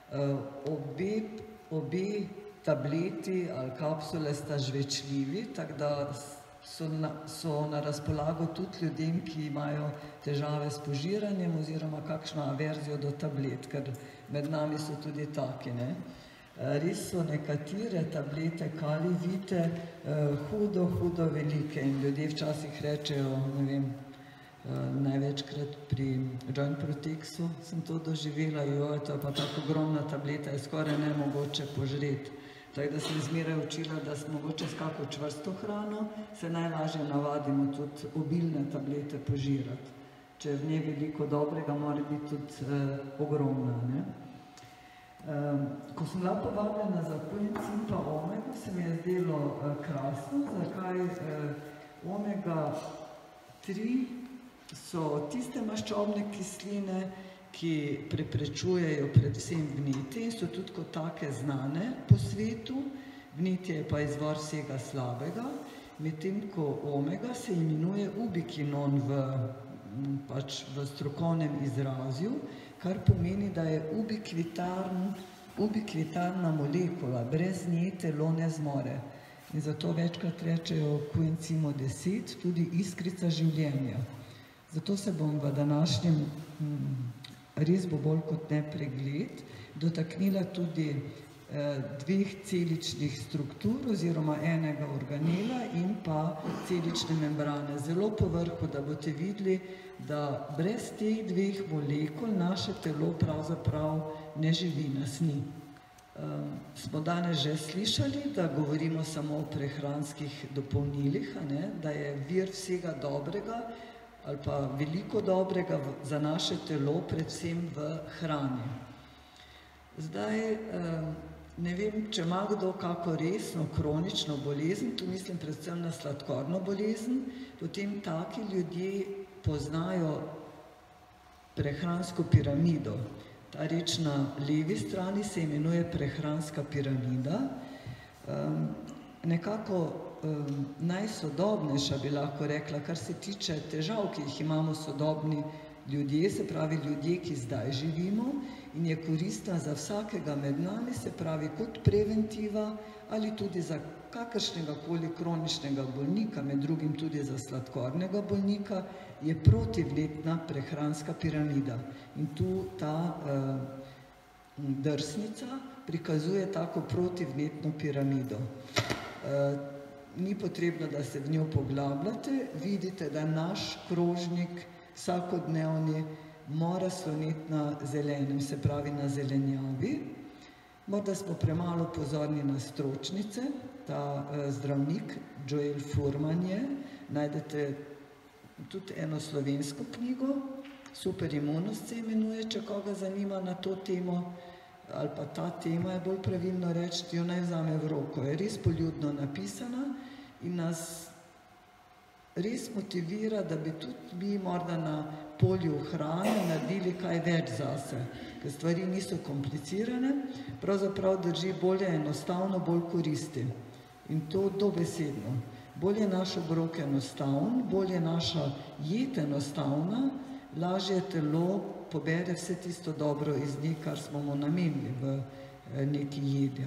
Obe tableti ali kapsule sta žvečljivi, tako da so na razpolago tudi ljudem, ki imajo težave s požiranjem oziroma kakšno averzijo do tablet, ker med nami so tudi taki. Res so nekatere tablete kalivite hudo velike in ljudje včasih rečejo, ne vem, največkrat pri Joint Protexu sem to doživela, joj, to je pa tako ogromna tableta, je skoraj nemogoče požreti. Tako da sem zmeraj učila, da smo mogoče s kako čvrsto hrano se najlažje navadimo tudi obilne tablete požirati. Če je v njej veliko dobrega, mora biti tudi ogromna. Ko sem bila povabljena za koencim pa omego, se mi je zdelo krasno, zakaj omega-3 so tiste maščobne kisline, ki preprečujejo predvsem vnetje in so tudi kot take znane po svetu. Vnetje je pa izvor vsega slabega, medtem ko omega se imenuje ubiquinon v strokovnem izrazju, kar pomeni, da je ubikvitarna molekula, brez nje telo ne zmore. In zato večkrat rečejo koencimu 10 tudi iskrica življenja. Zato se bom v današnjem, res bo bolj kot ne pregled, dotaknila tudi dveh celičnih struktur oziroma enega organela in pa celične membrane. Zelo povrhu, da boste videli, da brez teh dveh molekul naše telo pravzaprav ne živi, nas ni. Smo danes že slišali, da govorimo samo o prehranskih dopolnilih, da je vir vsega dobrega ali pa veliko dobrega za naše telo, predvsem v hrani. Zdaj, ne vem, če ima kdo kako resno kronično bolezen, tu mislim predvsem na sladkorno bolezen, potem taki ljudje poznajo prehransko piramido. Ta reč na levi strani se imenuje prehranska piramida. Nekako najsodobnejša bi lahko rekla, kar se tiče težav, ki jih imamo sodobni ljudje, se pravi ljudje, ki zdaj živimo in je koristna za vsakega med nami, se pravi kot preventiva ali tudi za kakršnega koli kroničnega bolnika, med drugim tudi za sladkornega bolnika, je protivnetna prehranska piramida. In tu ta drsnica prikazuje tako protivnetno piramido. Ni potrebno, da se v njo poglabljate, vidite, da naš krožnik vsakodnevni mora sloneti na zelenem, se pravi na zelenjavi. Morda smo premalo pozorni na stročnice, ta zdravnik Joel Fuhrman je, najdete tudi eno slovensko knjigo, Superimunost se imenuje, če koga zanima na to temo, ali pa ta tema je bolj pravilno reči, jo naj vzame v roko. Je res poljudno napisana in nas res motivira, da bi tudi mi morda na polju hrane naredili kaj več zase, ker stvari niso komplicirane, pravzaprav drži bolje enostavno, bolj koristi. In to dobesedno. Bolj je naš obrok enostavn, bolj je naša jed enostavna, lažje telo pobere vse tisto dobro iz nje, kar smo mu namenili v neki jedi.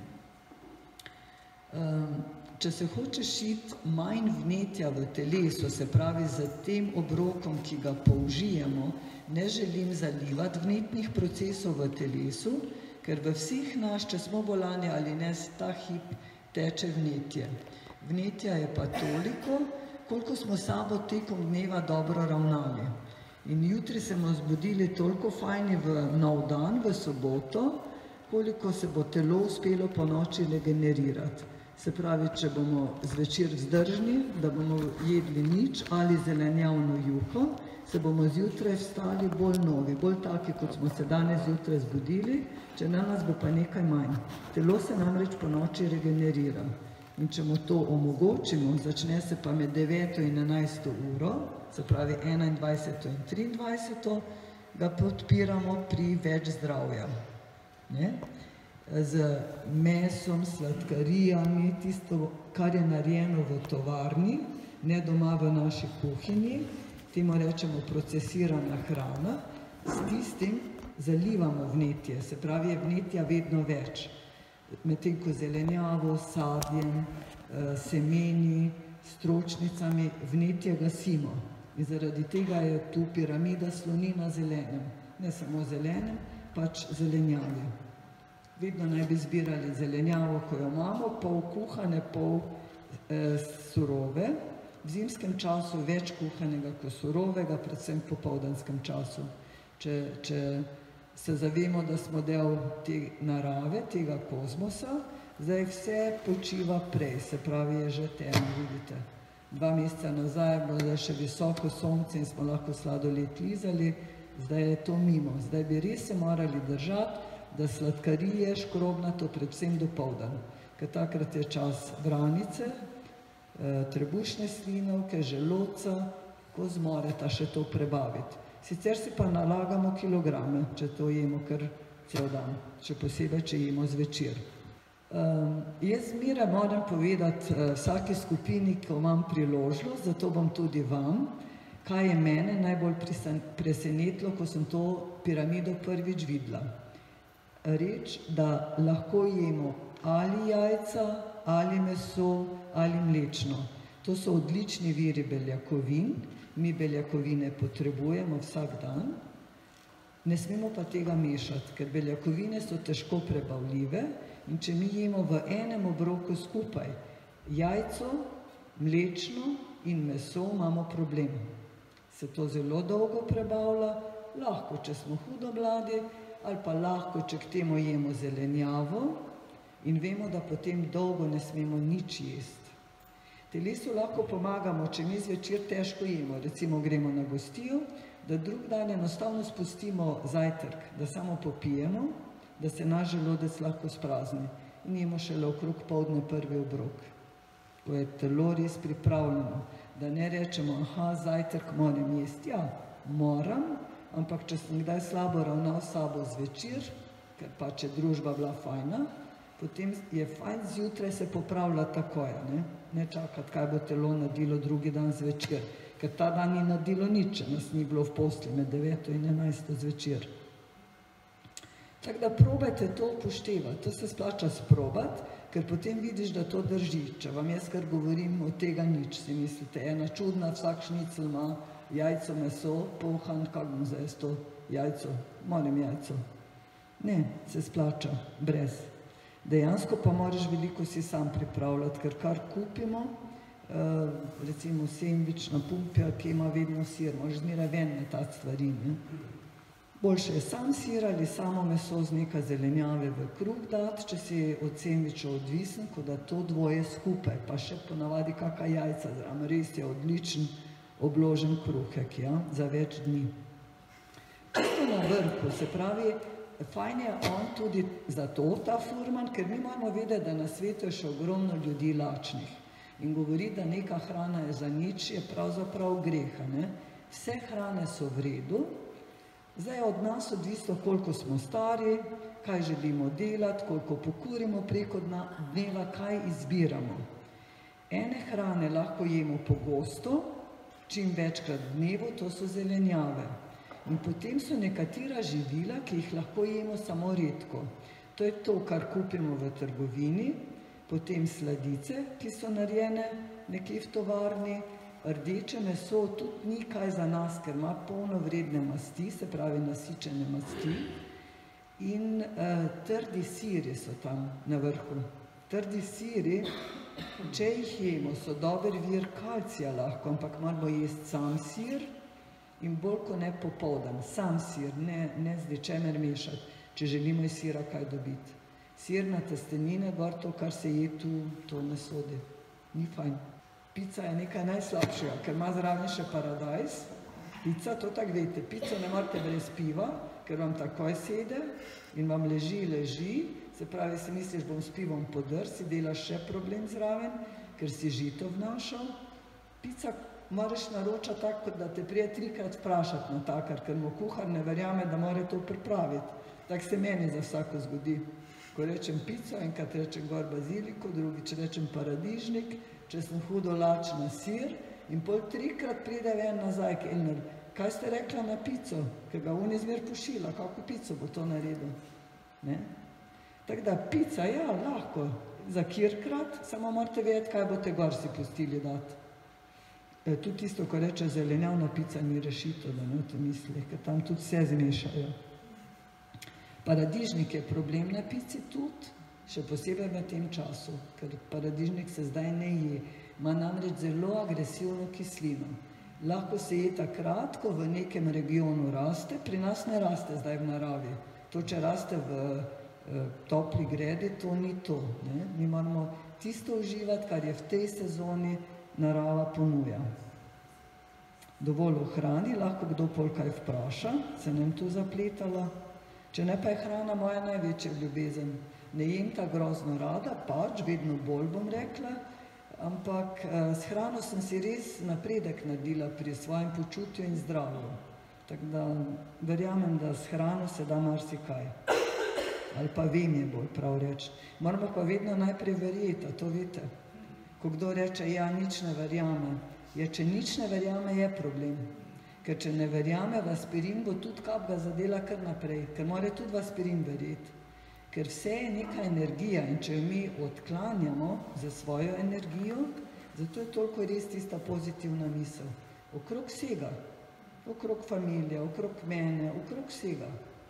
Če se hočeš iti manj vnetja v telesu, se pravi z tem obrokom, ki ga použijemo, ne želim zalivati vnetnih procesov v telesu, ker v vseh nas, če smo bolani ali ne, ta hip teče vnetje. Vnetja je pa toliko, koliko smo sabo tekom dneva dobro ravnali. In jutri se bomo zbudili toliko fajni v nov dan, v soboto, koliko se bo telo uspelo po noči regenerirati. Se pravi, če bomo zvečer vzdržni, da bomo jedli nič ali zelenjavno juho, se bomo zjutraj vstali bolj novi, bolj taki, kot smo se danes zjutraj zbudili, če na nas bo pa nekaj manj. Telo se namreč po noči regenerira. In če mu to omogočimo, začne se pa med 9. in 11. uro, se pravi 21. in 23. ga podpiramo pri več zdravja. Z mesom, sladkarijami, tisto, kar je narejeno v tovarni, ne doma v naši kuhinji, temu rečemo procesirana hrana, s tistim zalivamo vnetje, se pravi, je vnetja vedno več. Medtem ko zelenjavo, sadjem, semeni, stročnicami vnetje gasimo. In zaradi tega je tu piramida sloni na zelenem. Ne samo zelenem, pač zelenjavi. Vedno naj bi zbirali zelenjavo, ko jo imamo, pol kuhane, pol surove. V zimskem času več kuhanega kot surovega, predvsem v popoldanskem času. Če se zavemo, da smo del te narave, tega kozmosa, zdaj vse počiva prej, se pravi, je že temno, vidite. 2 meseca nazaj je bilo še visoko sonce in smo lahko sladoled lizali, zdaj je to mimo. Zdaj bi res se morali držati, da sladkarije, škrobnato, predvsem dopoldan, ker takrat je čas vranice, trebušne slinavke, želodca, ko zmoreta še to prebaviti. Sicer si pa nalagamo kilograme, če to jemo kar cel dan, še posebej, če jemo zvečer. Jaz zmeraj moram povedati vsaki skupini, ko imam priložnost, zato bom tudi vam, kaj je mene najbolj presenetilo, ko sem to piramido prvič videla. Reč, da lahko jemo ali jajca, ali meso, ali mlečno. To so odlični viri beljakovin, mi beljakovine potrebujemo vsak dan, ne smemo pa tega mešati, ker beljakovine so težko prebavljive in če mi jemo v enem obroku skupaj jajco, mlečno in meso, imamo problem. Se to zelo dolgo prebavlja, lahko, če smo hudo mladi, ali pa lahko, če k temu jemo zelenjavo in vemo, da potem dolgo ne smemo nič jesti. Telesu lahko pomagamo, če mi zvečer težko jemo, recimo gremo na gostijo, da drug dan enostavno spustimo zajtrk, da samo popijemo, da se naš želodec lahko sprazni in jemo šele okrog poldne prvi obrok, ko je telo res pripravljeno, da ne rečemo, aha, zajtrk moram jesti. Ja, moram, ampak če sem kdaj slabo ravnal s sabo zvečer, ker pač je družba bila fajna, potem je fajn zjutraj se popravljati takoj, ne čakati, kaj bo telo naredilo drugi dan zvečer, ker ta dan ni naredilo nič, če nas ni bilo v posli med 9 in 11 zvečer. Tako da probajte to upoštevati, to se splača sprobati, ker potem vidiš, da to drži. Če vam jaz kar govorim, od tega nič, si mislite, ena čudna, vsak šnicl ima jajco, meso, pohan, kako bom zdaj s to jajco, moram jajco. Ne, se splača, brez. Dejansko pa moraš veliko si sam pripravljati, ker kar kupimo, recimo sendvič na pumpi, ki ima vedno sir, moraš zmeraj ven metati stvari. Boljše je sam sir ali samo meso z nekaj zelenjave v kruh dati, če si od sendviča odvisen, kot da to dvoje skupaj, pa še ponavadi kakšna jajca zraven, res je odličen obložen kruhek, ja, za več dni. Čisto na vrhu, se pravi, fajn je on tudi zato ta furman, ker mi moramo vedeti, da na svetu je še ogromno ljudi lačnih. In govori, da neka hrana je za nič, je pravzaprav greha, ne. Vse hrane so v redu, zdaj je od nas odvisno, koliko smo stari, kaj želimo delati, koliko pokurimo preko dneva, kaj izbiramo. Ene hrane lahko jemo pogosto, čim večkrat v dnevu, to so zelenjave. In potem so nekatera živila, ki jih lahko jemo samo redko. To je to, kar kupimo v trgovini, potem sladice, ki so narejene nekje v tovarni, rdeče meso tudi ni kaj za nas, ker ima polno vredne masti, se pravi nasičene masti, in trdi siri so tam na vrhu. Trdi siri, če jih jemo, so dober vir kalcija lahko, ampak moramo jesti sam sir in bolj kot ne popoldan, sam sir, ne z ničemer mešati, če želimo iz sira kaj dobiti. Sirna testenine, gor to, kar se je tu, to ne sodi, ni fajn. Pica je nekaj najslabšega, ker ima zraven še paradajz. Pica, to tako veste, pico ne morate brez piva, ker vam takoj sede in vam leži, se pravi, si misliš, bom s pivom podrl, si delaš še problem zraven, ker si žito vnašal. Pica moraš naročati tako, da te prije 3-krat vprašati na takar, ker mu kuhar ne verjame, da mora to pripraviti. Tako se meni za vsako zgodi. Ko rečem pico, enkrat rečem gor baziliko, drugič rečem paradižnik, če sem hudo lačna sir in pol 3-krat pride ven nazaj, Kelner, kaj ste rekla na pico, ker ga on je zmer pošila, kako pico bo to naredil. Tako da pica, ja, lahko, za kjerkrat, samo morate vedeti, kaj boste gor si pustili dati. Tudi tisto, ko reče zelenjavna pica, ni rešito, da ne boste mislili, ker tam tudi vse zmešajo. Paradižnik je problem na pici tudi, še posebej v tem času, ker paradižnik se zdaj ne je. Ima namreč zelo agresivno kislino. Lahko se je takrat, ko v nekem regionu raste, pri nas ne raste zdaj v naravi. To, če raste v topli gredi, to ni to. Mi moramo tisto uživati, kar je v tej sezoni narava ponuja. Dovolj o hrani, lahko kdo pol kaj vpraša, se nam tu zapletalo. Če ne pa je hrana moja največja ljubezen. Ne jem ta grozno rada, pač, vedno bolj bom rekla, ampak s hrano sem si res napredek naredila pri svojem počutju in zdravju. Tako da verjamem, da s hrano se da marsikaj. Ali pa vem je bolj prav reči. Moramo pa vedno najprej verjeti, a to veste. Ko kdo reče, ja, nič ne verjame. Ja, če nič ne verjame, je problem. Ker če ne verjame v aspirin, bo tudi kap ga zadela kar naprej. Ker mora tudi v aspirin verjeti. Ker vse je neka energija in če jo mi odklanjamo za svojo energijo, zato je toliko res tista pozitivna misel. Okrog vsega. Okrog familije, okrog mene, okrog vsega.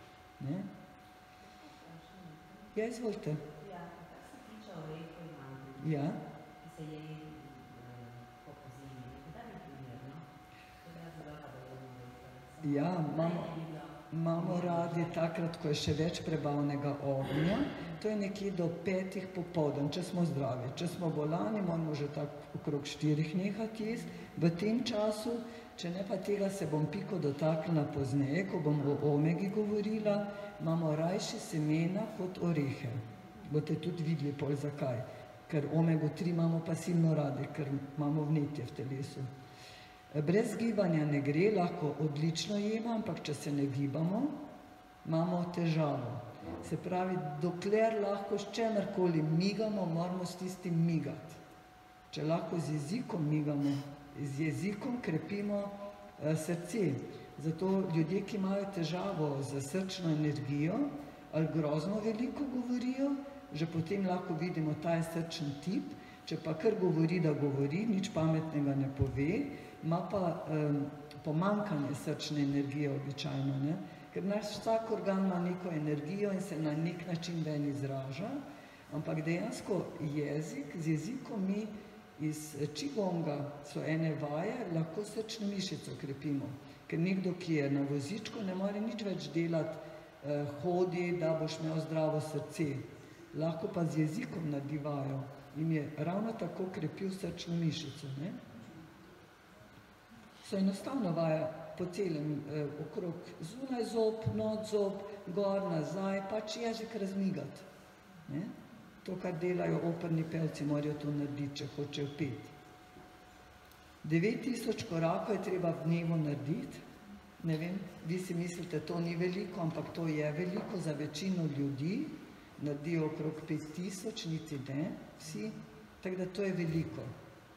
Ja, izvolite. Ja, kar se tiče orehov in mandljev. Ja. Ki se je po pozimi. Kdaj je primerno? Kdaj je zelo, da je orehov? Ja, imamo radi takrat, ko je še več prebavnega ognja. To je nekje do 5 popoldan, če smo zdravi. Če smo bolani, moramo že tako okrog 4 nehati jesti. V tem času, če ne pa tega, se bom piko dotaknila pozneje, ko bom o omegi govorila, imamo rajši semena kot orehe. Boste tudi videli pol zakaj. Ker omego 3 imamo pa silno radi, ker imamo vnetje v telesu. Brez gibanja ne gre, lahko odlično jemo, ampak če se ne gibamo, imamo težavo. Se pravi, dokler lahko s čemerkoli migamo, moramo s tistim migati. Če lahko z jezikom migamo, z jezikom krepimo srce. Zato ljudje, ki imajo težavo z srčno energijo ali grozno veliko govorijo, že potem lahko vidimo, ta je srčen tip, če pa kar govori, da govori, nič pametnega ne pove, ima pa pomanjkanje srčne energije običajno, ker naš vsak organ ima neko energijo in se na nek način ven izraža, ampak dejansko jezik, z jezikom mi iz qigonga so ene vaje, lahko srčno mišico krepimo, ker nekdo, ki je na vozičku, ne more nič več delati, hodi, da boš imel zdravo srce, lahko pa z jezikom naredi vajo in je ravno tako krepil srčno mišico, So enostavno vaja po celem okrog, zunaj zob, noč zob, gor, nazaj, pač jezik razmigati. To, kar delajo operni pevci, morajo to narediti, če hočejo peti. 9000 korakov je treba v dnevu narediti. Ne vem, vi si mislite, to ni veliko, ampak to je veliko za večino ljudi. Naredijo okrog 5000, niti ne, vsi, tako da to je veliko.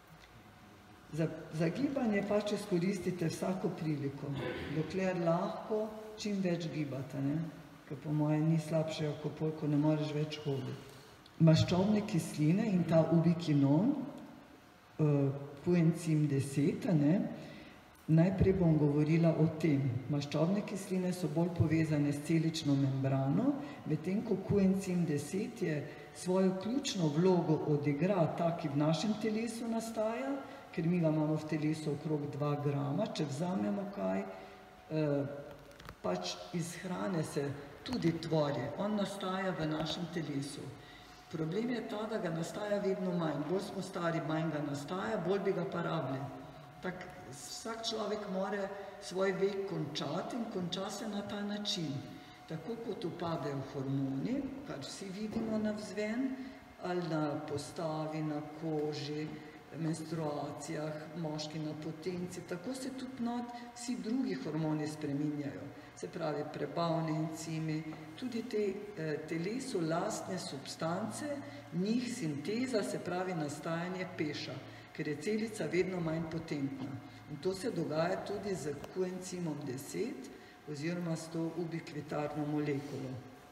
Za gibanje pač izkoristite vsako priliko, dokler lahko čim več gibate, ker po moje ni slabše, ko ne moreš več hoditi. Maščobne kisline in ta ubiquinon, koencim 10, najprej bom govorila o tem. Maščobne kisline so bolj povezane s celično membrano, medtem ko koencim 10 je svojo ključno vlogo odigra ta, ki v našem telesu nastaja, ker mi ga imamo v telesu okrog 2 grama, če vzamemo kaj, pač iz hrane se tudi tvori, on nastaja v našem telesu. Problem je ta, da ga nastaja vedno manj, bolj smo stari, manj ga nastaja, bolj bi ga pa rabili. Tako vsak človek mora svoj vek končati in konča se na ta način. Tako kot upadejo hormoni, kar vsi vidimo navzven, ali na postavi, na koži, menstruacijah, moški na potenci, tako se tudi vsi drugi hormoni spreminjajo. Se pravi, prebavni encimi, tudi te telesu lastne substance, njih sinteza, se pravi nastajanje peša, ker je celica vedno manj potentna. In to se dogaja tudi z koencimom 10 oziroma s to ubikvitarno molekulo.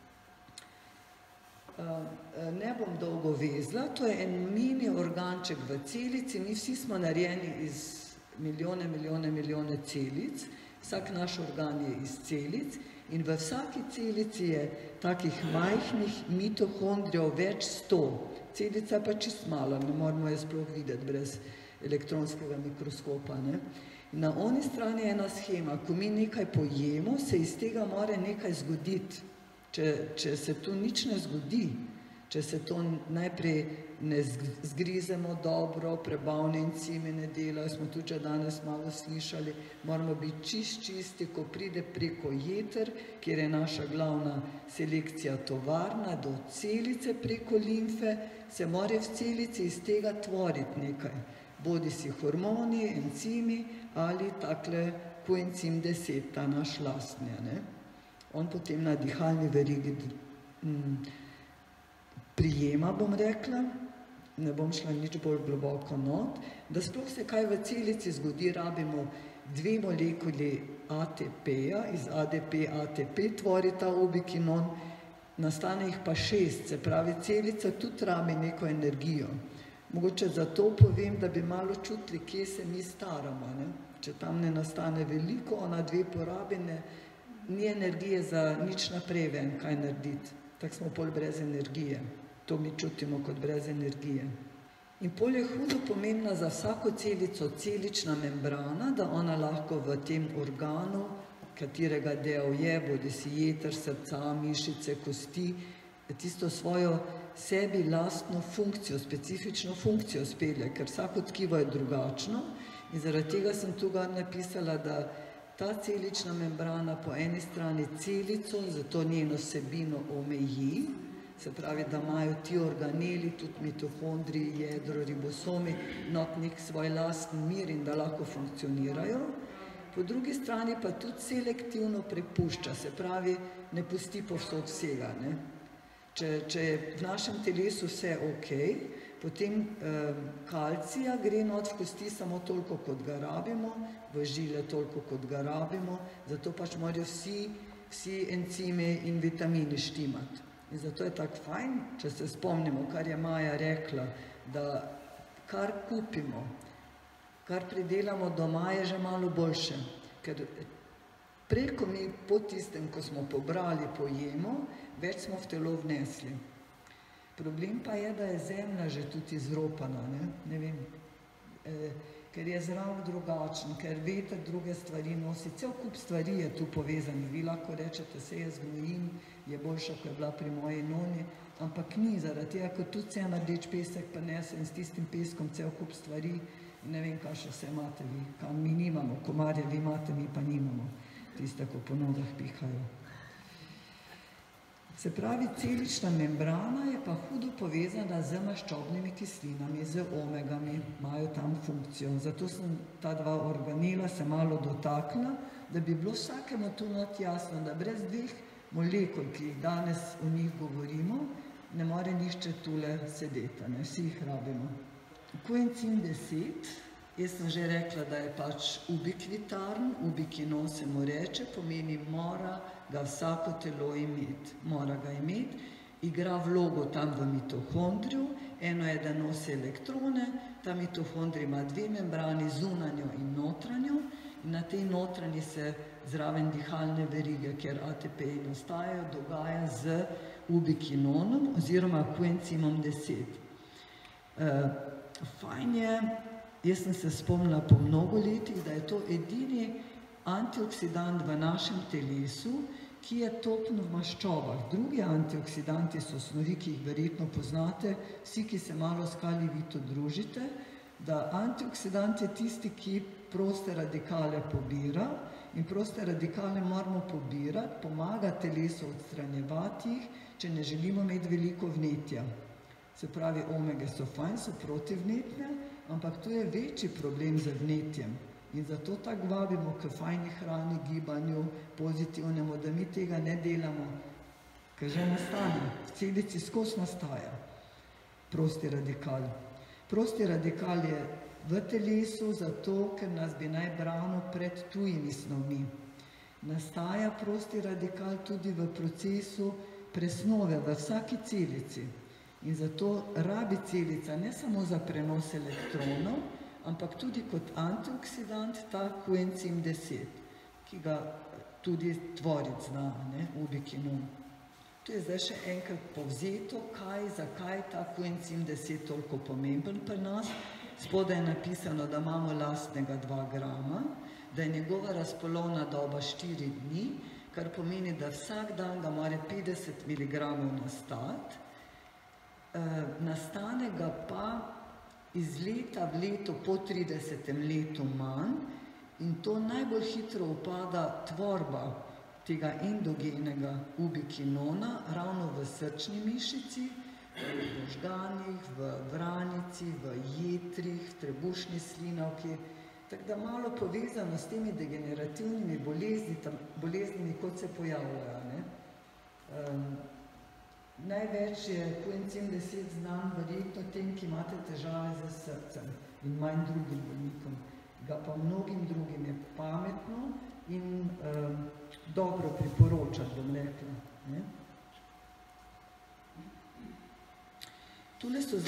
Ne bom dolgo vezla, to je en mini organček v celici, mi vsi smo narejeni iz milijone celic, vsak naš organ je iz celic in v vsaki celici je takih majhnih mitohondrijev več 100. Celica pa čist mala, ne moramo je sploh videti brez elektronskega mikroskopa. Ne? Na oni strani je ena shema, ko mi nekaj pojemo, se iz tega mora nekaj zgoditi. Če se tu nič ne zgodi, če se to najprej ne zgrizemo dobro, prebavne encimi ne delajo, smo tudi že danes malo slišali, moramo biti čisti, ko pride preko jeter, kjer je naša glavna selekcija tovarna, do celice preko limfe, se mora v celici iz tega tvoriti nekaj. Bodi si hormoni, encimi ali takle koencim 10, ta naš lastni. Ne? On potem na dihalni verigi prijema, bom rekla, ne bom šla nič bolj globoko not, da sploh se kaj v celici zgodi, rabimo 2 molekuli ATP-ja, iz ADP, ATP tvori ta ubikinon, nastane jih pa 6, se pravi, celica tudi rabi neko energijo. Mogoče zato povem, da bi malo čutili, kje se mi staramo. Ne? Če tam ne nastane veliko, ona 2 porabi, ni energije za nič naprej ven, kaj narediti. Tako smo pol brez energije. To mi čutimo kot brez energije. In pol je hudo pomembna za vsako celico celična membrana, da ona lahko v tem organu, katerega del je, bodi si jeter, srca, mišice, kosti, tisto svojo sebi lastno funkcijo, specifično funkcijo spelje, ker vsako tkivo je drugačno in zaradi tega sem tu gor napisala, da ta celična membrana po eni strani celico, zato njeno vsebino omeji, se pravi, da imajo ti organeli, tudi mitohondriji, jedro, ribosomi, nek svoj lasten mir in da lahko funkcionirajo. Po drugi strani pa tudi selektivno prepušča, se pravi, ne pusti povsod vsega. Ne? Če je v našem telesu vse ok, potem kalcija gre not v kosti samo toliko, kot ga rabimo, v žile toliko, kot ga rabimo, zato pač morajo vsi encimi in vitamini štimati. In zato je tako fajn, če se spomnimo, kar je Maja rekla, da kar kupimo, kar pridelamo doma, je že malo boljše, ker preko mi po tistem, ko smo pobrali, pojemo, več smo v telo vnesli. Problem pa je, da je zemlja že tudi izropana, ne vem, ker je zrak drugačen, ker veter druge stvari nosi, cel kup stvari je tu povezanih. Vi lahko rečete, se jaz gnojim, je boljša, ko je bila pri moji noni, ampak ni, zaradi tega, ko tudi cel rdeč pesek prinese in s tistim peskom cel kup stvari, ne vem, kaj še vse imate vi, kam mi nimamo, komarje vi imate, mi pa nimamo, tiste, ko po nodah pihajo. Se pravi, celična membrana je pa hudo povezana z maščobnimi kislinami, z omegami, imajo tam funkcijo. Zato sem ta 2 organela se malo dotakla, da bi bilo vsakemu tu not jasno, da brez 2 molekul, ki jih danes o njih govorimo, ne more nihče tule sedeti, ne? Vsi jih rabimo. Koencim 10, jaz sem že rekla, da je pač ubikvitarn, ubikinon se mu reče, pomeni mora ga vsako telo imeti. Mora ga imeti, igra vlogo tam v mitohondriju, eno je, da nosi elektrone, ta mitohondrij ima 2 membrani, zunanjo in notranjo, in na tej notranji se zraven dihalne verige, kjer ATP-ji nastajajo, dogaja z ubikinonom oziroma koencimom 10. Fajn je, jaz sem se spomnila po mnogo letih, da je to edini antioksidant v našem telesu, ki je topen v maščobah. Drugi antioksidanti so snovi, ki jih verjetno poznate, vsi, ki se malo s kalivito družite, da antioksidant je tisti, ki proste radikale pobira in proste radikale moramo pobirati, pomaga telesu odstranjevati jih, če ne želimo imeti veliko vnetja. Se pravi, omege so fajn, so protivnetne, ampak to je večji problem z vnetjem. In zato tako vabimo k fajni hrani, gibanju, pozitivnemu, da mi tega ne delamo, ker že nastane, v celici skozi nastaja prosti radikal. Prosti radikal je v telesu, zato ker nas bi naj branil pred tujimi snovmi. Nastaja prosti radikal tudi v procesu presnove v vsaki celici in zato rabi celica ne samo za prenos elektronov, ampak tudi kot antioksidant ta koencim 10, ki ga tudi tvoriti zna, ubiquinon. To je zdaj še enkrat povzeto, zakaj ta koencim 10 toliko pomemben pri nas. Spodaj je napisano, da imamo lastnega 2 grama, da je njegova razpolovna doba 4 dni, kar pomeni, da vsak dan ga mora 50 mg nastati. Nastane ga pa iz leta v leto po 30. letu manj in to najbolj hitro upada tvorba tega endogenega ubiquinona ravno v srčni mišici, v možganih, v vranici, v jetrih, v trebušni slinavki, tako da malo povezano s temi degenerativnimi boleznimi, kot se pojavljajo. Največ je koencim 10 znan verjetno tem, ki imate težave z srcem in manj drugim bolnikom. Ga pa mnogim drugim je pametno in dobro priporočati, bom rekla. Tule so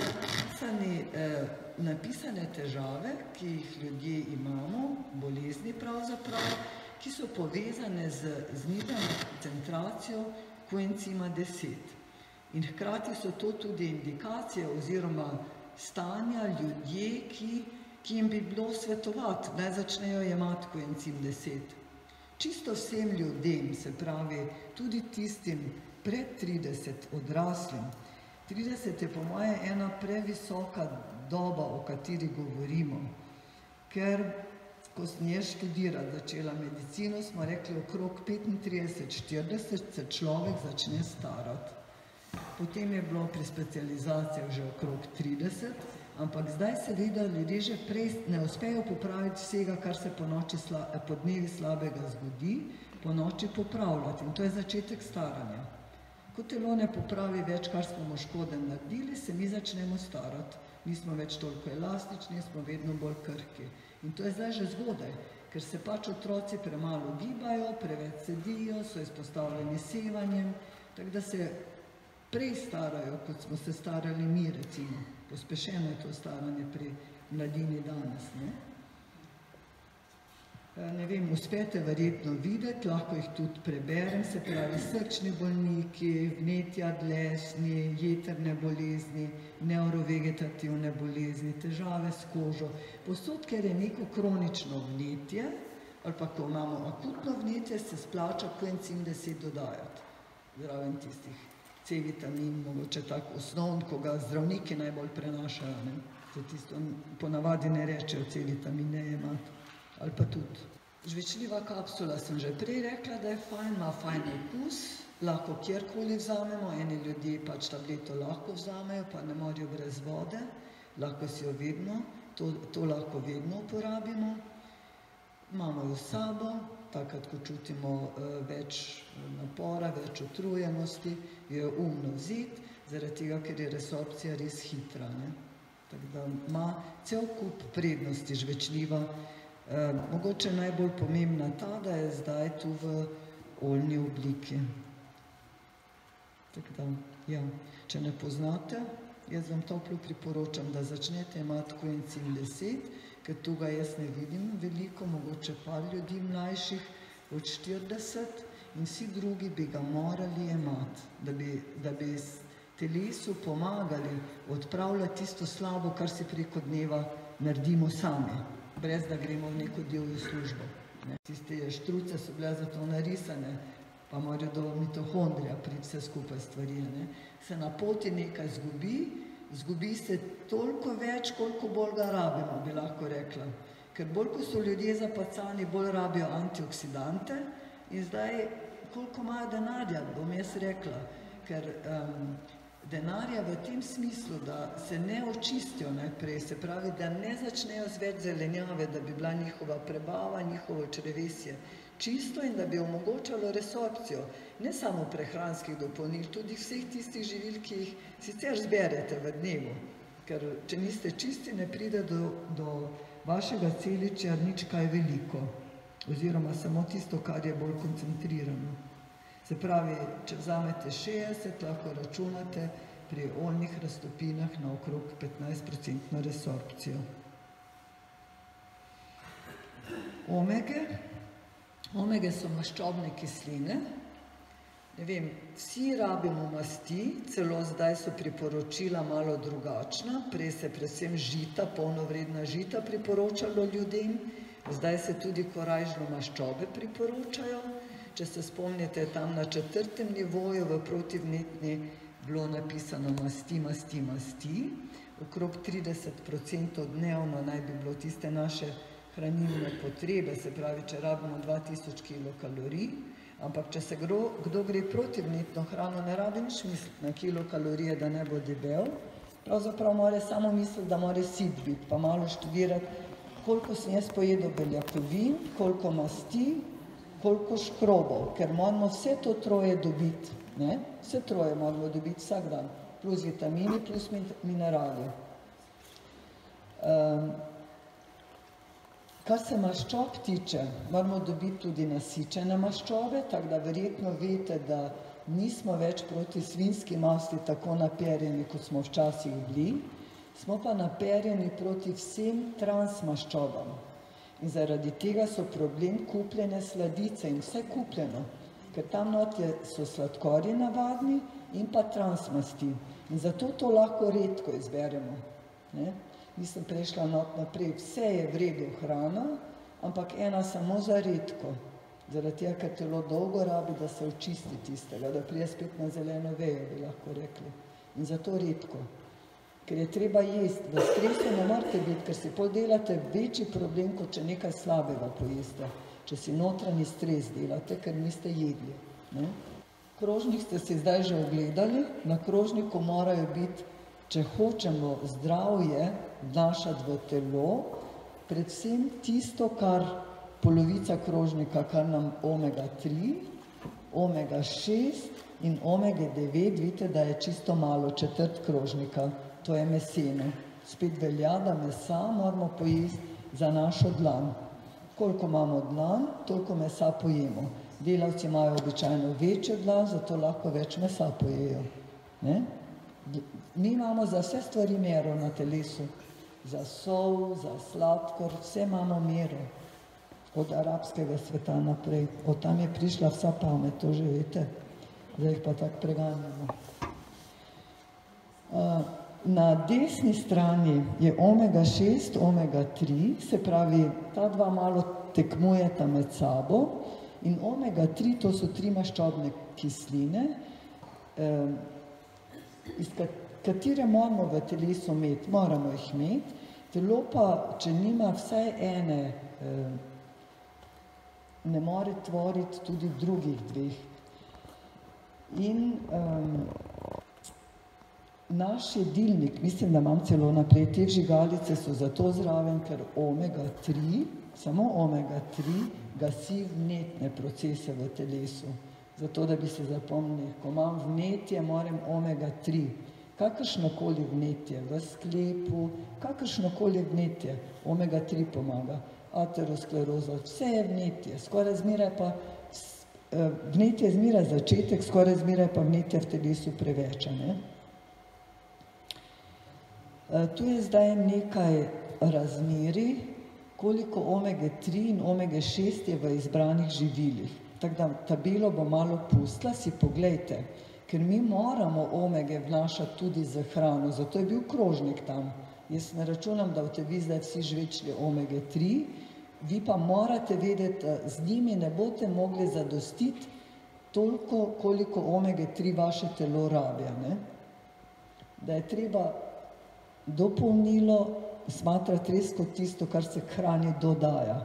napisane težave, ki jih ljudje imamo, bolezni pravzaprav, ki so povezane z znižano koncentracijo koencima 10. In hkrati so to tudi indikacije oziroma stanja ljudje, ki jim bi bilo svetovati, da začnejo jemati koencim 10. Čisto vsem ljudem, se pravi tudi tistim pred 30 odraslim. 30 je po moje ena previsoka doba, o kateri govorimo, ker ko sem jaz študirati začela medicino, smo rekli okrog 35-40 se človek začne starati. Potem je bilo pri specializacijah že okrog 30, ampak zdaj seveda ljudje že prej ne uspejo popraviti vsega, kar se po dnevi slabega zgodi, po noči popravljati in to je začetek staranja. Ko telo ne popravi več, kar smo mu škode naredili, se mi začnemo starati. Nismo več toliko elastični, smo vedno bolj krhki. In to je zdaj že zgodaj, ker se pač otroci premalo gibajo, preveč sedijo, so izpostavljeni sevanjem, tako da se prej starajo, kot smo se starali mi, recimo. Pospešeno je to staranje pri mladini danes. Ne vem, uspete verjetno videti, lahko jih tudi preberem, se pravi srčni bolniki, vnetja dlesni, jetrne bolezni, neurovegetativne bolezni, težave s kožo. Posod, ker je neko kronično vnetje, ali pa ko imamo akutno vnetje, se splača koencim 10 dodajati. Zraven tistih C-vitamin, mogoče tak osnovn, ko ga zdravniki najbolj prenašajo. Za tisto ponavadi ne rečejo C-vitamin ne jemati. Ali pa tudi. Žvečljiva kapsula sem že prej rekla, da je fajn, ima fajn okus, lahko kjerkoli vzamemo, eni ljudje pač tableto lahko vzamejo, pa ne morajo brez vode, lahko si jo vedno, to lahko vedno uporabimo. Imamo jo s sabo, takrat, ko čutimo več napora, več utrujenosti, jo je umno vzeti, zaradi tega, ker je resorpcija res hitra. Tako da ima cel kup prednosti žvečljiva. Mogoče najbolj pomembna ta, da je zdaj tu v oljni obliki. Tako da, ja, če ne poznate, jaz vam toplo priporočam, da začnete imati koencim 10, ker tu ga jaz ne vidim veliko, mogoče par ljudi mlajših od 40 in vsi drugi bi ga morali imati, da bi telesu pomagali odpravljati tisto slabo, kar si preko dneva naredimo sami, brez da gremo v neko divjo službo. Tiste štruce so bile zato narisane, pa morajo do mitohondrija priti vse skupaj stvari. Se na poti nekaj zgubi se toliko več, koliko bolj ga rabimo, bi lahko rekla. Ker bolj, ko so ljudje zapacani, bolj rabijo antioksidante in zdaj, koliko imajo denarja, bom jaz rekla, ker denarja v tem smislu, da se ne očistijo najprej, se pravi, da ne začnejo z več zelenjave, da bi bila njihova prebava, njihovo črevesje čisto in da bi omogočalo resorpcijo, ne samo prehranskih dopolnil, tudi vseh tistih živil, ki jih sicer zberete v dnevu, ker če niste čisti, ne pride do vašega celičja nič kaj veliko, oziroma samo tisto, kar je bolj koncentrirano. Se pravi, če vzamete 60, lahko računate pri oljnih raztopinah na okrog 15% resorpcijo. Omege so maščobne kisline. Ne vem, vsi rabimo masti, celo zdaj so priporočila malo drugačna, prej se predvsem žita, polnovredna žita priporočalo ljudem, zdaj se tudi korajžno maščobe priporočajo. Če se spomnite, tam na 4. nivoju v protivnetni bilo napisano masti. Okrog 30% dnevno naj bi bilo tiste naše hranilne potrebe, se pravi, če rabimo 2000 kilokalorij, ampak če se kdo gre protivnetno hrano, ne rabi nič misliti na kilokalorije, da ne bo debel. Pravzaprav mora samo misliti, da mora sit biti, pa malo študirati, koliko sem jaz pojedel beljakovin, koliko masti, koliko škrobov, ker moramo vse to troje dobiti, ne? Vse troje moramo dobiti vsak dan, plus vitamini, plus minerali. Kar se maščob tiče, moramo dobiti tudi nasičene maščobe, tako da verjetno veste, da nismo več proti svinjski masti tako naperjeni, kot smo včasih bili, smo pa naperjeni proti vsem transmaščobam. In zaradi tega so problem kupljene sladice in vse kupljeno, ker tam notri so sladkorji navadni in pa transmasti. In zato to lahko redko izberemo. Nisem prešla naprej, vse je v redu hrana, ampak ena samo za redko. Zaradi tega, ker telo dolgo rabi, da se očisti tistega, da pride spet na zeleno vejo, bi lahko rekli. In zato redko. Ker je treba jesti, v stresu ne morate biti, ker si pol delate večji problem, kot če nekaj slabega pojeste. Če si notranji stres delate, ker niste jedli. Krožnik ste si zdaj že ogledali, na krožniku morajo biti, če hočemo zdravje vnašati v telo, predvsem tisto, kar polovica krožnika, kar nam omega-3, omega-6 in omega-9, vidite, da je čisto malo, 1/4 krožnika. To je meseno. Spet velja, da mesa moramo pojesti za našo dlan. Koliko imamo dlan, toliko mesa pojemo. Delavci imajo običajno večjo dlan, zato lahko več mesa pojejo. Mi imamo za vse stvari mero na telesu. Za sol, za sladkor, vse imamo mero. Od arabskega sveta naprej. Od tam je prišla vsa pamet, to že veste. Zdaj jih pa tako preganjamo. Na desni strani je omega-6, omega-3, se pravi, ta dva malo tekmujeta med sabo in omega-3, to so 3 maščobne kisline, iz katere moramo v telesu imeti, moramo jih imeti, telo pa, če nima vsaj ene, ne more tvoriti tudi drugih dveh. In naš jedilnik, mislim, da imam celo naprej, te vžigalice so zato zraven, ker omega-3, samo omega-3 gasi vnetne procese v telesu. Zato, da bi se zapomnili, ko imam vnetje, moram omega-3. Kakršnokoli vnetje v sklepu, kakršnokoli vnetje, omega-3 pomaga. Ateroskleroza, vse je vnetje, skoraj zmeraj pa, vnetje je zmeraj začetek, skoraj zmeraj pa vnetje v telesu preveč, ne? Tu je zdaj nekaj razmerij, koliko omega-3 in omega-6 je v izbranih živilih. Tako da tabelo bo malo pustila, si poglejte, ker mi moramo omege vnašati tudi z hrano, zato je bil krožnik tam. Jaz ne računam, da boste vi zdaj vsi žvečili omega-3, vi pa morate vedeti, z njimi ne boste mogli zadostiti toliko, koliko omega-3 vaše telo rabi, ne? Da je treba dopolnilo smatrati res kot tisto, kar se k hrani dodaja.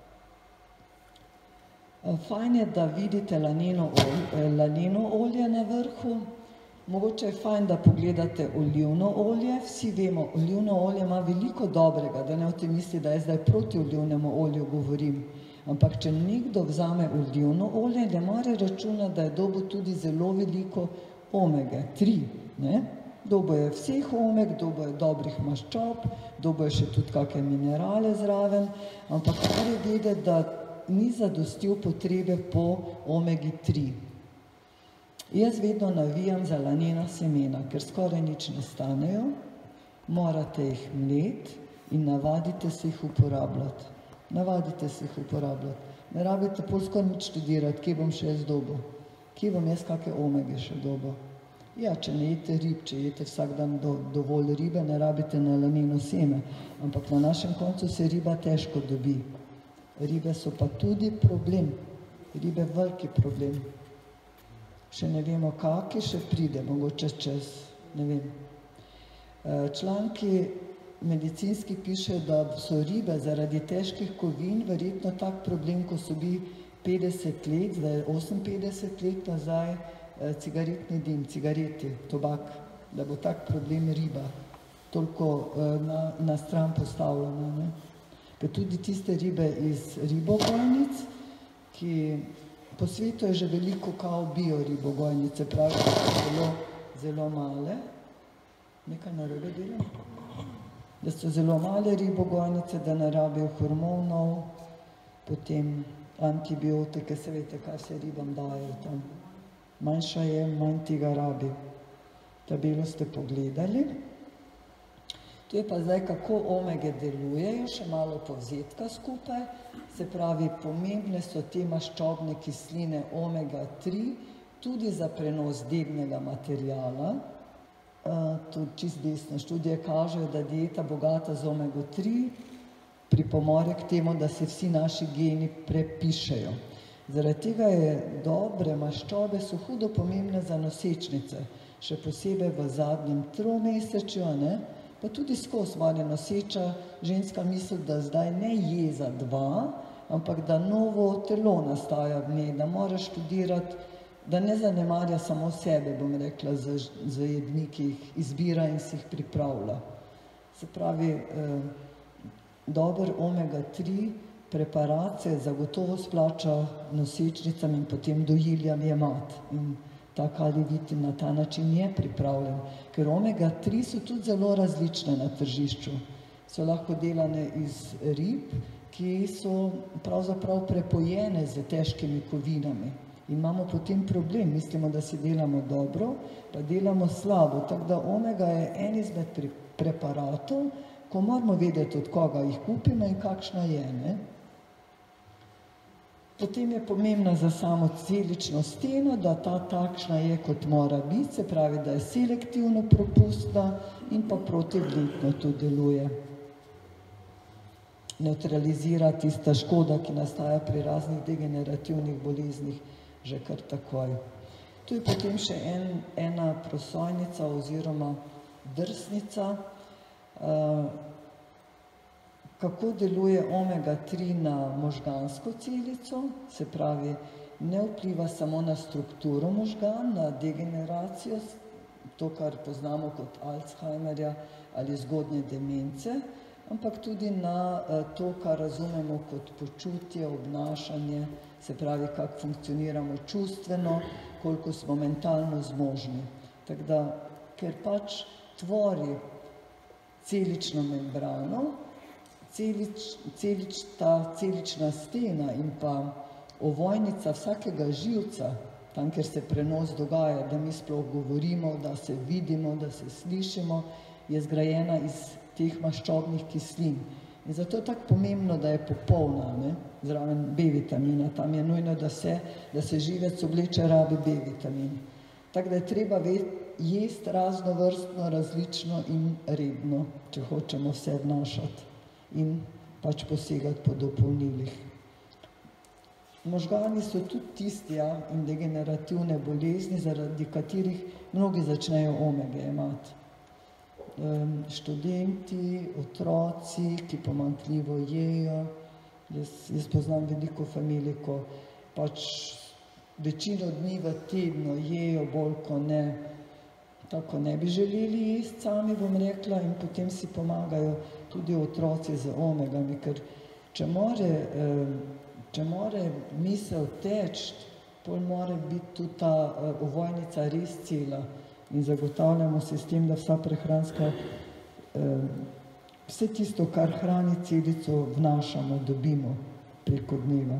Fajn je, da vidite laneno olje na vrhu. Mogoče je fajn, da pogledate olivno olje. Vsi vemo, olivno olje ima veliko dobrega, da ne o tem misli, da jaz zdaj proti olivnemu olju govorim. Ampak, če nekdo vzame olivno olje, ne more računati, da je dobil tudi zelo veliko omega-3, ne? Dobo je vseh omeg, dobo je dobrih maščob, dobo je še tudi kakšne minerale zraven, ampak kar je vedeti, da ni zadostil potrebe po omegi 3. Jaz vedno navijam za lanena semena, ker skoraj nič ne stanejo, morate jih mleti in navadite se jih uporabljati. Navadite se jih uporabljati. Ne rabite pol skoraj nič študirati, kje bom še jaz dobil, kje bom jaz kakšne omege še dobil. Ja, če ne jete rib, če jete vsak dan dovolj ribe, ne rabite na laneno seme, ampak na našem koncu se riba težko dobi. Ribe so pa tudi problem, ribe veliki problem. Še ne vemo, kaki še pride, mogoče čez, ne vem. Članki medicinski piše, da so ribe zaradi težkih kovin verjetno tak problem, ko so bili 50 let, zdaj 58 let nazaj, cigaretni dim, cigareti, tobak, da bo tak problem riba, toliko na stran postavljena, ne. Ker tudi tiste ribe iz ribogojnic, ki po svetu je že veliko kao bio ribogojnice, pravi, da so zelo, zelo male. Nekaj narobe delam? Da so zelo male ribogojnice, da ne rabijo hormonov, potem antibiotike, se veste, kaj se ribam dajo tam. Manjša je, manj tega rabi. Tabelo ste pogledali. To je pa zdaj, kako omege delujejo, še malo povzetka skupaj. Se pravi, pomembne so te maščobne kisline omega 3, tudi za prenos debnega materiala. Tudi čist desne študije kažejo, da dieta bogata z omego 3 pripomore k temu, da se vsi naši geni prepišejo. Zaradi tega je dobre maščobe so hudo pomembne za nosečnice, še posebej v zadnjem tromesečju, ne? Pa tudi skozi malo noseča ženska misli, da zdaj ne je za 2, ampak da novo telo nastaja v njej, da mora študirati, da ne zanemarja samo sebe, bom rekla, z jedmi, ki jih izbira in si jih pripravlja. Se pravi, dober omega 3 preparat se zagotovo splača nosečnicam in potem dojiljam jemati. In ta kalivitin na ta način je pripravljen, ker omega 3 so tudi zelo različne na tržišču. So lahko delane iz rib, ki so pravzaprav prepojene z težkimi kovinami. In imamo potem problem, mislimo, da si delamo dobro, pa delamo slabo. Tako da omega je en izmed preparatov, ko moramo vedeti, od koga jih kupimo in kakšna je, ne? Potem je pomembna za samo celično steno, da ta takšna je, kot mora biti, se pravi, da je selektivno propustna in pa protivnetno tudi deluje. Nevtralizira tista škoda, ki nastaja pri raznih degenerativnih boleznih, že kar takoj. Tu je potem še ena prosojnica oziroma drsnica, kako deluje omega 3 na možgansko celico, se pravi, ne vpliva samo na strukturo možgan, na degeneracijo, to, kar poznamo kot Alzheimerja ali zgodnje demence, ampak tudi na to, kar razumemo kot počutje, obnašanje, se pravi, kako funkcioniramo čustveno, koliko smo mentalno zmožni. Tako da, ker pač tvori celično membrano, ta celična stena in pa ovojnica vsakega živca, tam, kjer se prenos dogaja, da mi sploh govorimo, da se vidimo, da se slišimo, je zgrajena iz teh maščobnih kislin. In zato je tako pomembno, da je popolna, ne? Zraven B-vitamina, tam je nujno, da se živec obleče, rabi B-vitamin. Tako da je treba jesti raznovrstno, različno in redno, če hočemo vse vnašati in pač posegati po dopolnilih. Možgani so tudi tisti, ja, in degenerativne bolezni, zaradi katerih mnogi začnejo omege jemati. Študenti, otroci, ki pomanjkljivo jejo. Jaz poznam veliko familij, ko pač večino dni v tednu jejo bolj, ko ne, tako ne bi želeli jesti sami, bom rekla, in potem si pomagajo tudi otroci z omegami, ker če more misel teči, potem mora biti tudi ta ovojnica res cela. in zagotavljamo se s tem, da vsa prehranska, vse tisto, kar hrani celico, vnašamo, dobimo preko dneva.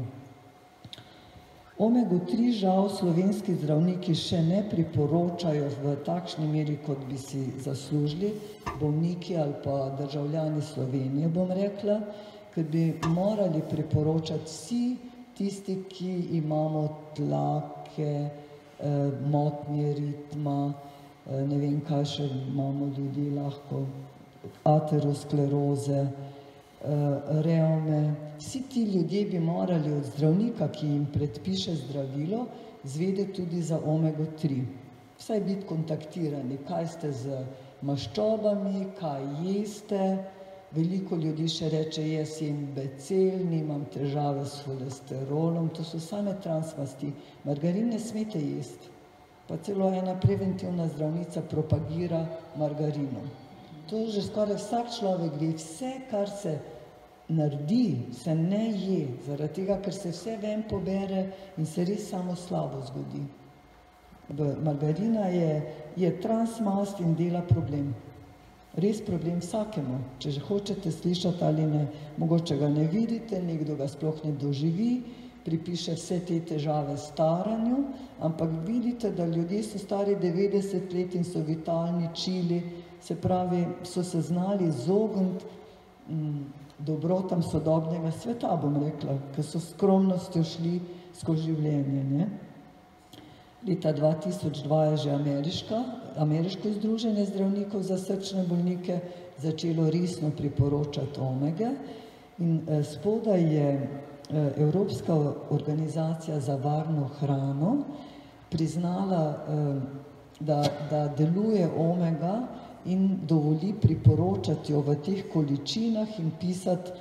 Omego-3 žal slovenski zdravniki še ne priporočajo v takšni meri, kot bi si zaslužili, bolniki ali pa državljani Slovenije, bom rekla, ker bi morali priporočati vsi tisti, ki imamo tlake, motnje ritma, ne vem, kaj še imamo ljudi lahko, ateroskleroze, revme. Vsi ti ljudje bi morali od zdravnika, ki jim predpiše zdravilo, izvedeti tudi za omego-3. Vsaj biti kontaktirani, kaj ste z maščobami, kaj jeste. Veliko ljudi še reče, jaz jem becel, nimam težave s holesterolom, to so same transmasti. Margarin ne smete jesti, pa celo ena preventivna zdravnica propagira margarino. To že skoraj vsak človek ve, vse, kar se naredi, se ne je, zaradi tega, ker se vse ven pobere in se res samo slabo zgodi. Margarina je transmast in dela problem. Res problem vsakemu, če že hočete slišati ali ne, mogoče ga ne vidite, nekdo ga sploh ne doživi, pripiše vse te težave staranju, ampak vidite, da ljudje so stari 90 let in so vitalni, čili, se pravi, so se znali izogniti dobrotam sodobnega sveta, bom rekla, ker so s skromnostjo šli skozi življenje, ne? Leta 2002 je že Ameriško združenje zdravnikov za srčne bolnike začelo resno priporočati omege in spodaj je Evropska organizacija za varno hrano priznala, da deluje omega in dovoli priporočati jo v teh količinah in pisati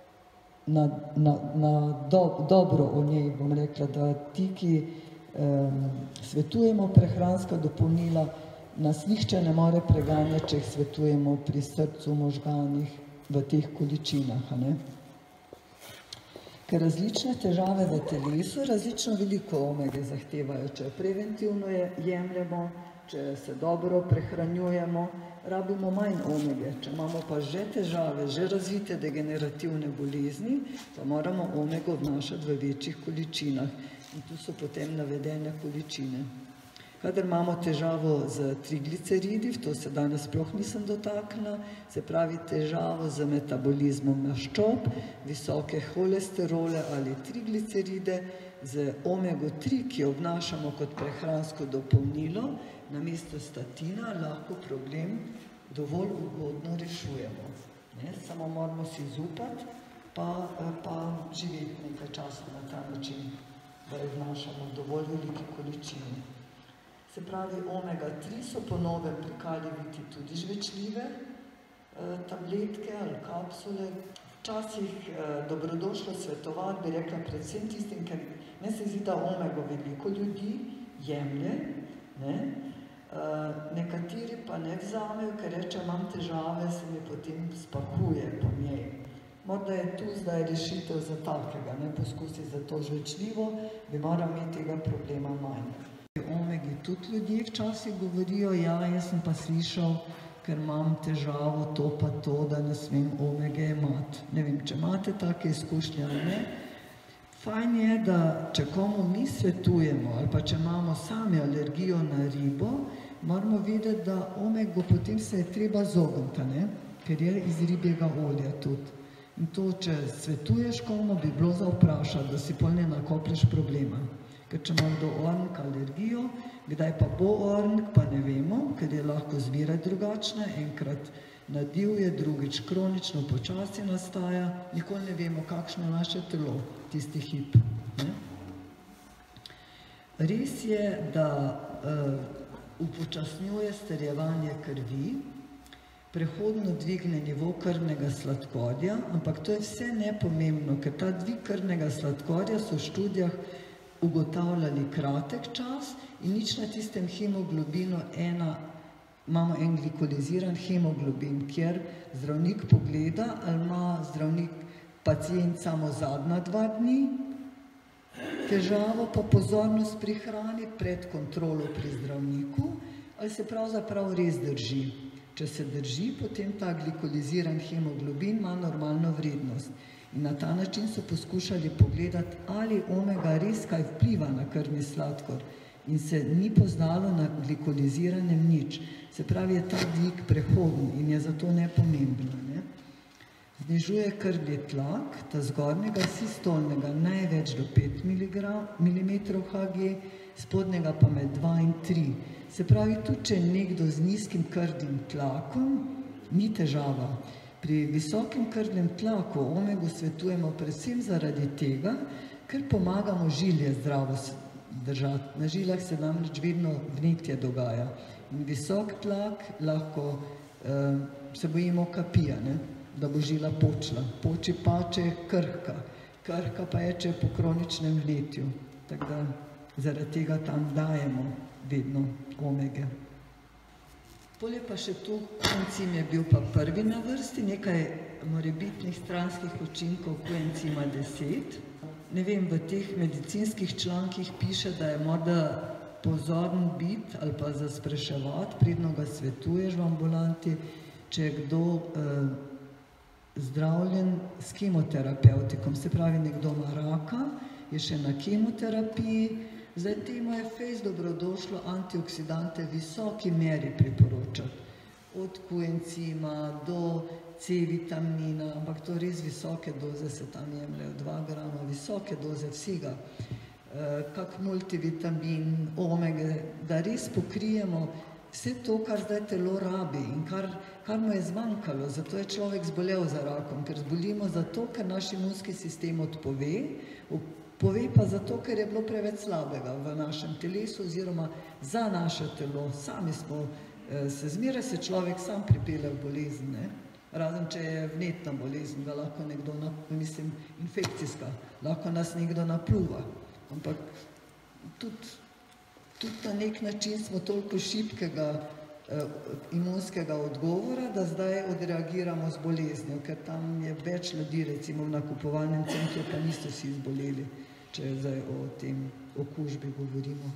dobro o njej, bom rekla, da ti, ki svetujemo prehranska dopolnila, nas nihče ne more preganjati, če jih svetujemo pri srcu, možganih v teh količinah, ne? Ker različne težave v telesu različno veliko omege zahtevajo, če preventivno jemljemo, če se dobro prehranjujemo, rabimo manj omege, če imamo pa že težave, že razvite degenerativne bolezni, pa moramo omego vnašati v večjih količinah. In tu so potem navedene količine. Kadar imamo težavo z trigliceridi, to se danes sploh nisem dotaknila, se pravi težavo z metabolizmom maščob, visoke holesterole ali trigliceride, z omego-3, ki jo vnašamo kot prehransko dopolnilo, namesto statina lahko problem dovolj ugodno rešujemo. Samo moramo si zupati, pa živeti nekaj časa na ta način, da jo vnašamo v dovolj veliki količini. Se pravi, omega-3 so po novem pri kaliviti tudi žvečljive tabletke ali kapsule. Včasih dobrodošlo svetovati, bi rekla, predvsem tistim, ker meni se zdi, da omego veliko ljudi jemlje, nekateri pa ne vzamejo, ker reče, imam težave, se mi potem spakuje po njej. Morda je tu zdaj rešitev za takega, poskusi za to žvečljivo, bi moral imeti tega problema manj. Omegi tudi ljudje včasih govorijo, ja, jaz sem pa slišal, ker imam težavo to pa to, da ne smem omege imati. Ne vem, če imate take izkušnje ali ne. Fajn je, da če komu mi svetujemo ali pa če imamo sami alergijo na ribo, moramo vedeti, da omego potem se je treba zogniti, ker je iz ribjega olja tudi. In to, če svetuješ komu, bi bilo za vprašati, da si pol ne nakoplješ problema. Ker če ima kdo ornik alergijo, kdaj pa bo ornik, pa ne vemo, ker je lahko zbirati drugačna, enkrat nadivje, drugič kronično počasi nastaja, nikoli ne vemo, kakšno je naše telo, tisti hip. Res je, da upočasnjuje strjevanje krvi, prehodno dvigne nivo krvnega sladkorja, ampak to je vse nepomembno, ker ta dvig krvnega sladkorja so v študijah ugotavljali kratek čas in nič na tistem hemoglobinu imamo en glikoliziran hemoglobin, kjer zdravnik pogleda, ali ima zdravnik pacient samo zadnja 2 dni, težavo pa pozornost pri hrani pred kontrolo pri zdravniku, ali se pravzaprav res drži. Če se drži, potem ta glikoliziran hemoglobin ima normalno vrednost. In na ta način so poskušali pogledati, ali omega res kaj vpliva na krvni sladkor. In se ni poznalo na glikoliziranem nič. Se pravi, je ta dvig prehoden in je zato nepomembno. Ne? Znižuje krvni tlak, ta zgornjega sistolnega največ do 5 mm Hg, spodnjega pa med 2 in 3. Se pravi, tudi če je nekdo z nizkim krvnim tlakom, ni težava. Pri visokem krvnem tlaku omego svetujemo predvsem zaradi tega, ker pomagamo žilje zdravo držati. Na žilah se namreč vedno vnetje dogaja. In visok tlak lahko se bojimo kapija, ne? Da bo žila počla. Poči pa, če je krhka. Krhka pa je, če je po kroničnem vnetju. Tako da zaradi tega tam dajemo vedno omege. Pol je pa še to, koencim je bil pa prvi na vrsti, nekaj morebitnih stranskih učinkov koencima 10. Ne vem, v teh medicinskih člankih piše, da je morda pozoren biti ali pa zaspraševati, predno ga svetuješ v ambulanti, če je kdo zdravljen s kemoterapevtikom, se pravi, nekdo ima raka, je še na kemoterapiji, zdaj temu je fejst dobrodošlo antioksidante v visoki meri priporočati. Od koencima do C-vitamina, ampak to res visoke doze se tam jemljajo, 2 grama, visoke doze vsega. Kak multivitamin, omege, da res pokrijemo vse to, kar zdaj telo rabi in kar mu je zmanjkalo. Zato je človek zbolel za rakom, ker zbolimo zato, ker naš imunski sistem odpove, pove pa zato, ker je bilo preveč slabega v našem telesu oziroma za naše telo. Sami smo, zmeraj se človek sam pripelje v bolezen, ne? Razen, če je vnetna bolezen, da lahko nekdo, infekcijska, lahko nas nekdo napluva. Ampak tudi na nek način smo toliko šibkega imunskega odgovora, da zdaj odreagiramo z boleznjo, ker tam je več ljudi, recimo v nakupovalnem centru, pa niso vsi zboleli, če zdaj o tem okužbi govorimo.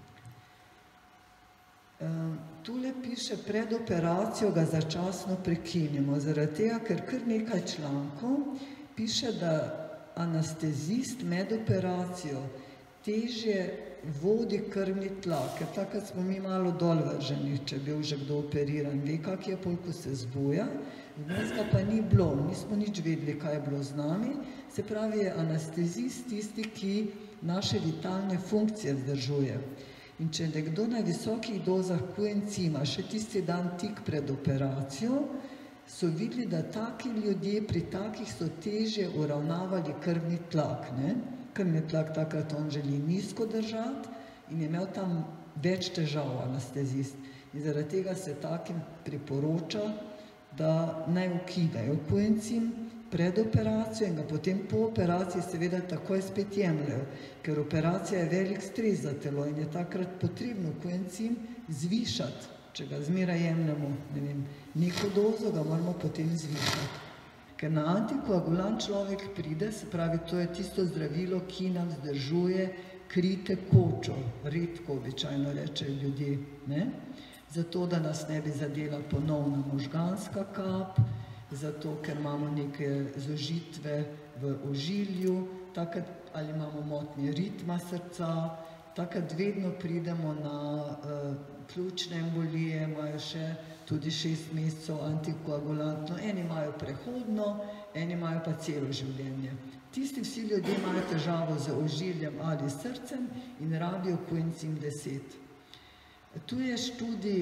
Tule piše, pred operacijo ga začasno prekinemo, zaradi tega, ker kar nekaj člankov piše, da anestezist med operacijo težje vodi krvni tlak, ker takrat smo mi malo dol vrženi, če je bil že kdo operiran, ve, kak je pol, ko se zbuja, vmes ga pa ni bilo, nismo nič vedeli, kaj je bilo z nami, se pravi, je anestezist tisti, ki naše vitalne funkcije vzdržuje. In če nekdo na visokih dozah koencima še tisti dan tik pred operacijo, so videli, da taki ljudje pri takih so težje uravnavali krvni tlak, ne? Krvni tlak takrat on želi nizko držati in je imel tam več težav anestezist. In zaradi tega se takim priporoča, da naj ukidajo koencim pred operacijo in ga potem po operaciji seveda takoj spet jemljajo, ker operacija je velik stres za telo in je takrat potrebno koencim zvišati. Če ga zmeraj jemljamo, ne vem, neko dozo, ga moramo potem zvišati. Ker na antikoagulant človek pride, se pravi, to je tisto zdravilo, ki nam vzdržuje kri tekočo, redko običajno rečejo ljudje, ne? Zato, da nas ne bi zadela ponovna možganska kap, zato, ker imamo neke zožitve v ožilju, takrat ali imamo motnje ritma srca, takrat vedno pridemo na pljučne embolije, imajo še tudi 6 mesecev antikoagulantno, eni imajo prehodno, eni imajo pa celo življenje. Tisti vsi ljudje imajo težavo z ožiljem ali srcem in rabijo koencim 10. Tu je študij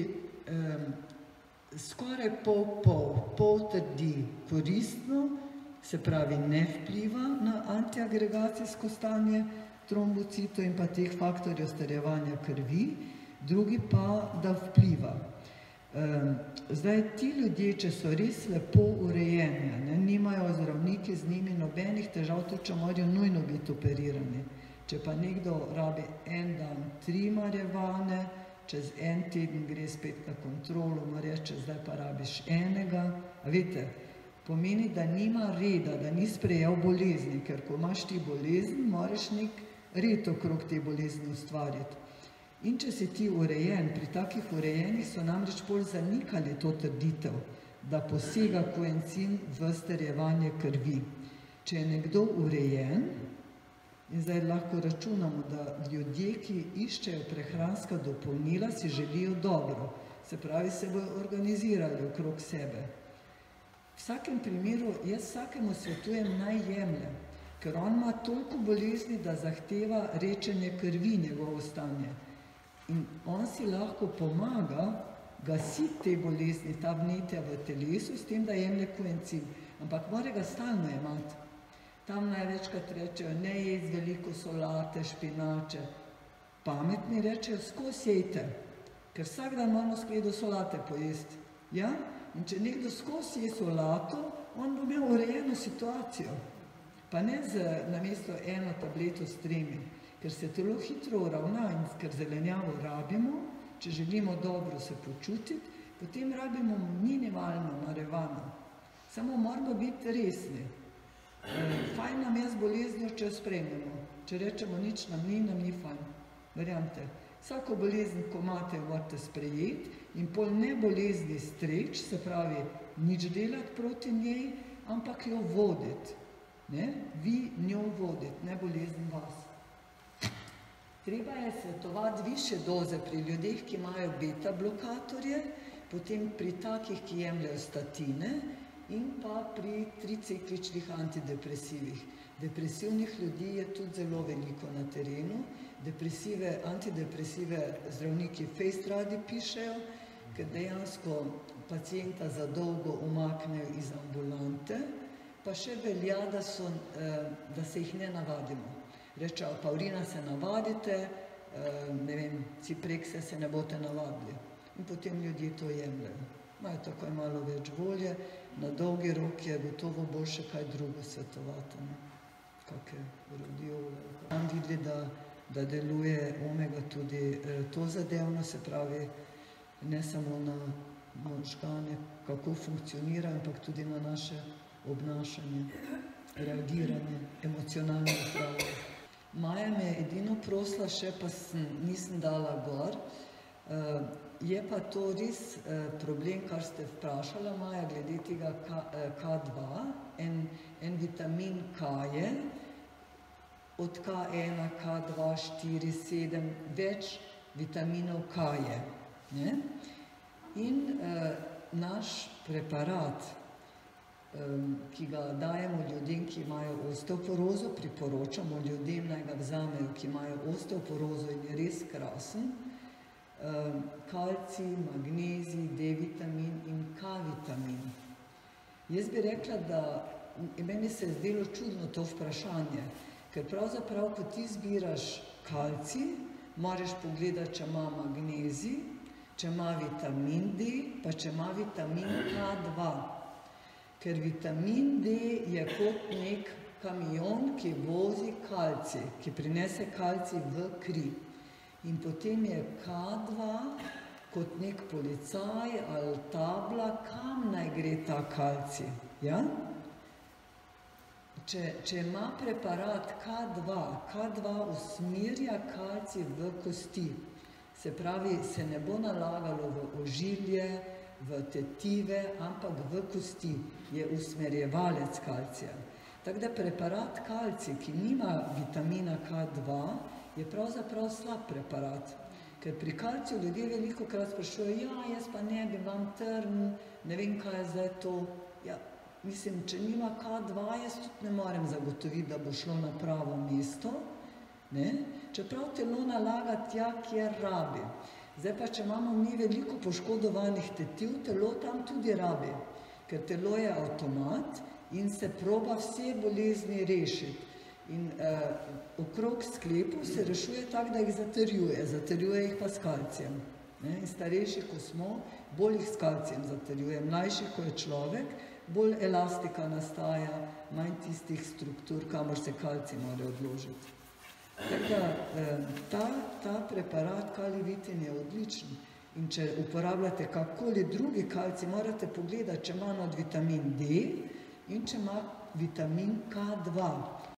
skoraj pol trdi koristno, se pravi ne vpliva na antiagregacijsko stanje trombocitov in pa teh faktorjev starjevanja krvi, drugi pa, da vpliva. Zdaj, ti ljudje, če so res lepo urejeni, nimajo zdravniki z njimi nobenih težav, tudi če morajo nujno biti operirani. Če pa nekdo rabi en dan 3 marjevane, čez en teden gre spet na kontrolo, mu reče, zdaj pa rabiš enega. Veste, pomeni, da nima reda, da ni sprejel bolezni, ker ko imaš ti bolezen, moraš nek red okrog te bolezni ustvariti. In če si ti urejen, pri takih urejenih so namreč bolj zanikali to trditev, da posega koencin v strjevanje krvi. Če je nekdo urejen, in zdaj lahko računamo, da ljudje, ki iščejo prehranska dopolnila, si želijo dobro, se pravi, se bojo organizirali okrog sebe. V vsakem primeru jaz vsakemu svetujem naj jemlje, ker on ima toliko bolezni, da zahteva rečenje krvi njegovo stanje. In on si lahko pomaga gasiti te bolezni, ta vnetja v telesu, s tem, da jemlje koencin. Ampak mora ga stalno jemati. Tam največkrat rečejo, ne jedi veliko solate, špinače. Pametni rečejo, skozi jejte, ker vsak dan moramo skledo solate pojesti. Ja? In če nekdo skozi je solato, on bo imel urejeno situacijo. Pa ne namesto eno tableto s 3, ker se telo hitro uravna in ker zelenjavo rabimo, če želimo dobro se počutiti, potem rabimo minimalno marevano. Samo moramo biti resni. Fajn nam je z boleznjo, če jo sprejmemo. Če rečemo, nič nam ni fajn. Verjamte, vsako bolezen, ko imate, jo morate sprejeti in pol ne bolezni streč, se pravi, nič delati proti njej, ampak jo voditi. Ne? Vi njo voditi, ne bolezen vas. Treba je svetovati više doze pri ljudeh, ki imajo beta blokatorje, potem pri takih, ki jemljajo statine in pa pri tricikličnih antidepresivih. Depresivnih ljudi je tudi zelo veliko na terenu. Antidepresive zdravniki fejst radi pišejo, ker dejansko pacienta za dolgo umaknejo iz ambulante, pa še velja, da se jih ne navadimo. Rečejo, Paulina, se navadite, ne vem, ciprekse se ne boste navadili. In potem ljudje to jemljajo. Imajo takoj malo več volje, na dolgi rok je gotovo boljše kaj drugo svetovati. Kakšne radiole. Tam videli, da deluje omega tudi to zadevno, se pravi, ne samo na možgane, kako funkcionira, ampak tudi na naše obnašanje, reagiranje, emocionalno zdravje. Maja me je edino prosila še, pa nisem dala gor. Je pa to res problem, kar ste vprašala, Maja, glede tega K2, en vitamin K je, od K1, K2, 4, 7, več vitaminov K je. Ne? In naš preparat, ki ga dajemo ljudem, ki imajo osteoporozo, priporočamo ljudem, naj ga vzamejo, ki imajo osteoporozo in je res krasen, kalcij, magnezij, D-vitamin in K-vitamin. Jaz bi rekla, da meni se je zdelo čudno to vprašanje, ker pravzaprav, ko ti zbiraš kalcij, moraš pogledati, če ima magnezij, če ima vitamin D, pa če ima vitamin K2. Ker vitamin D je kot nek kamion, ki vozi kalcij, ki prinese kalcij v kri. In potem je K2 kot nek policaj ali tabla, kam naj gre ta kalcij. Ja? Če ima preparat K2 usmerja kalcij v kosti, se pravi, se ne bo nalagalo v ožilje, v tetive, ampak v kosti, je usmerjevalec kalcija. Tako da preparat kalcij, ki nima vitamina K2, je pravzaprav slab preparat. Ker pri kalciju ljudje velikokrat sprašujejo, ja, jaz pa ne bi, imam trn, ne vem, kaj je zdaj to. Ja, mislim, če nima K2, jaz tudi ne morem zagotoviti, da bo šlo na pravo mesto, ne? Čeprav telo nalaga tja, kjer rabi. Zdaj pa, če imamo mi veliko poškodovanih tetiv, telo tam tudi rabi, ker telo je avtomat in se proba vse bolezni rešiti. In okrog sklepov se rešuje tako, da jih zatrjuje jih pa s kalcijem. In starejši, ko smo, bolj jih s kalcijem zatrjuje. Mlajši, ko je človek, bolj elastika nastaja, manj tistih struktur, kamor se kalcij mora odložiti. Tako da ta preparat Kalivitin je odličen in če uporabljate kakoli drugi kalcij, morate pogledati, če ima vitamin D in če ima vitamin K2.